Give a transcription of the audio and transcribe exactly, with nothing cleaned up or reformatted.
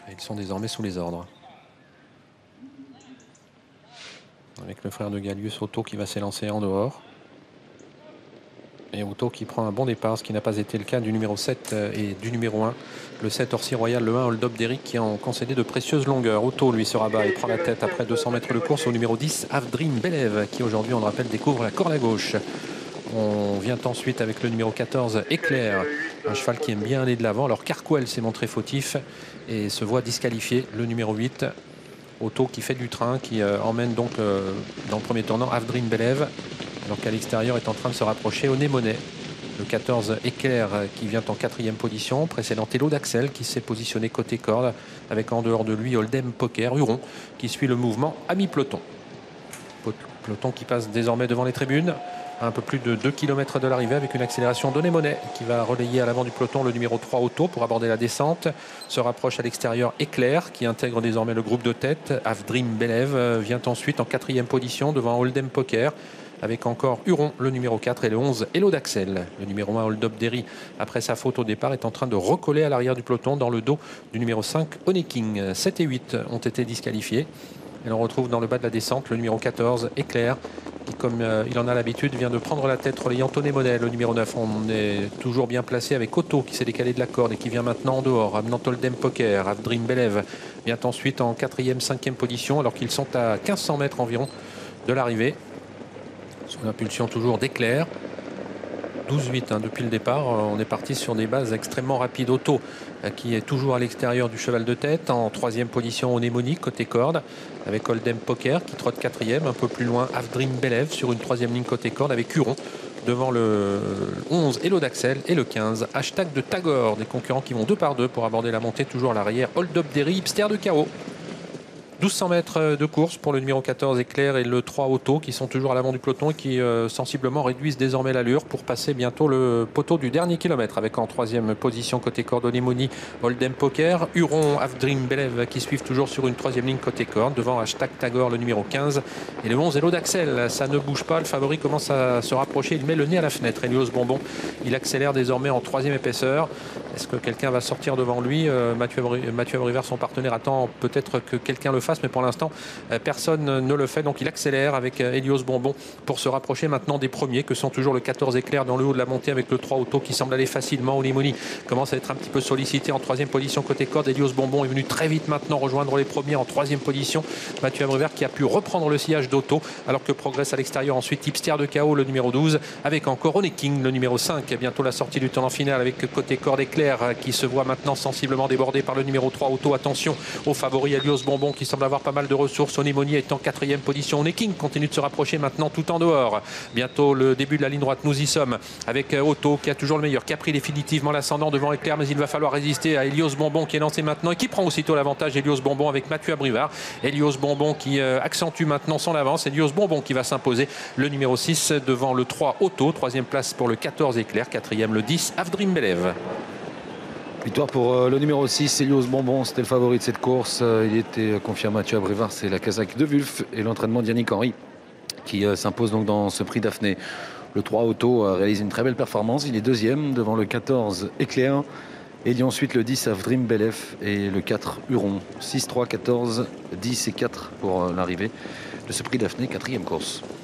Et ils sont désormais sous les ordres. Avec le frère de Gallius, Otto, qui va s'élancer en dehors. Et Otto qui prend un bon départ, ce qui n'a pas été le cas du numéro sept et du numéro un. Le sept Orsi Royal, le un Hold Up d'Eric qui ont concédé de précieuses longueurs. Otto lui se rabat et prend la tête après deux cents mètres de course au numéro dix, Avdrim Belev, qui aujourd'hui, on le rappelle, découvre la corde à gauche. On vient ensuite avec le numéro quatorze, Éclair, un cheval qui aime bien aller de l'avant. Alors Carquel s'est montré fautif et se voit disqualifié. Le numéro huit, Otto qui fait du train, qui euh, emmène donc euh, dans le premier tournant Avdrim Belev. Alors qu'à l'extérieur est en train de se rapprocher Onémonet. Le quatorze Éclair qui vient en quatrième position, précédent Hello d'Axel qui s'est positionné côté corde avec en dehors de lui Hold'em Poker, Huron qui suit le mouvement à mi-peloton. Peloton qui passe désormais devant les tribunes, à un peu plus de deux kilomètres de l'arrivée avec une accélération d'Onémonet qui va relayer à l'avant du peloton le numéro trois Otto pour aborder la descente. Se rapproche à l'extérieur Éclair qui intègre désormais le groupe de tête. Avdrim Belev vient ensuite en quatrième position devant Hold'em Poker, avec encore Huron, le numéro quatre, et le onze, Hello d'Axel. Le numéro un, Hold Up Derry, après sa faute au départ, est en train de recoller à l'arrière du peloton dans le dos du numéro cinq, Oneking. sept et huit ont été disqualifiés. Et l'on retrouve dans le bas de la descente le numéro quatorze, Éclair, qui, comme euh, il en a l'habitude, vient de prendre la tête relayant Onémonet. Le numéro neuf, on est toujours bien placé avec Otto, qui s'est décalé de la corde et qui vient maintenant en dehors, amenant Hold'em Poker. Avdrim Belev vient ensuite en quatrième, cinquième position, alors qu'ils sont à quinze cents mètres environ de l'arrivée. Sous l'impulsion toujours d'Éclair. douze huit hein, depuis le départ. On est parti sur des bases extrêmement rapides. Otto qui est toujours à l'extérieur du cheval de tête. En troisième position, Onémonie côté corde. Avec Hold'em Poker qui trotte quatrième. Un peu plus loin, Avdrim Belev sur une troisième ligne côté corde avec Huron. Devant le onze, Hello d'Axel, et le quinze, Hashtag de Tagore. Des concurrents qui vont deux par deux pour aborder la montée. Toujours à l'arrière, Hold Up Derry, Hipster de Chaos. douze cents mètres de course pour le numéro quatorze Éclair et le trois Otto qui sont toujours à l'avant du peloton et qui euh, sensiblement réduisent désormais l'allure pour passer bientôt le poteau du dernier kilomètre avec en troisième position côté corde Onémonie, Hold'em Poker, Huron, Avdrim Belev qui suivent toujours sur une troisième ligne côté corde devant Hashtag Tagore le numéro quinze et le onze Hello d'Axel. Ça ne bouge pas, le favori commence à se rapprocher, il met le nez à la fenêtre. Elios Bonbon, il accélère désormais en troisième épaisseur. Est-ce que quelqu'un va sortir devant lui? euh, Mathieu, Mathieu Abrivard, son partenaire, attend peut-être que quelqu'un le fasse, mais pour l'instant, euh, personne ne le fait. Donc il accélère avec euh, Elios Bonbon pour se rapprocher maintenant des premiers, que sont toujours le quatorze Éclair dans le haut de la montée avec le trois Otto qui semble aller facilement. Onémonie commence à être un petit peu sollicité en troisième position côté corde. Elios Bonbon est venu très vite maintenant rejoindre les premiers en troisième position. Mathieu Abrivard qui a pu reprendre le sillage d'Otto, alors que progresse à l'extérieur ensuite Hipster de Chaos, le numéro douze, avec encore Oneking, le numéro cinq. Bientôt la sortie du tournant final avec côté corde Éclair qui se voit maintenant sensiblement débordé par le numéro trois Otto. Attention au favori Elios Bonbon qui semble avoir pas mal de ressources. Onémonie est en quatrième position. Oneking continue de se rapprocher maintenant tout en dehors. Bientôt le début de la ligne droite, nous y sommes avec Otto qui a toujours le meilleur, qui a pris définitivement l'ascendant devant Éclair, mais il va falloir résister à Elios Bonbon qui est lancé maintenant et qui prend aussitôt l'avantage. Elios Bonbon avec Mathieu Abrivard. Elios Bonbon qui euh, accentue maintenant son avance. Elios Bonbon qui va s'imposer, le numéro six devant le trois Otto. Troisième place pour le quatorze Éclair. Quatrième le dix Avdrim Belev. Victoire pour euh, le numéro six, Elios Bonbon, c'était le favori de cette course. Euh, il était confié à Mathieu Abrivard, c'est la casaque de Wulf et l'entraînement d'Yannick Henry qui euh, s'impose donc dans ce prix Daphné. Le trois Otto euh, réalise une très belle performance, il est deuxième devant le quatorze Éclair. Et il y a ensuite le dix Avdrim Belev et le quatre Huron. six, trois, quatorze, dix et quatre pour euh, l'arrivée de ce prix Daphné, quatrième course.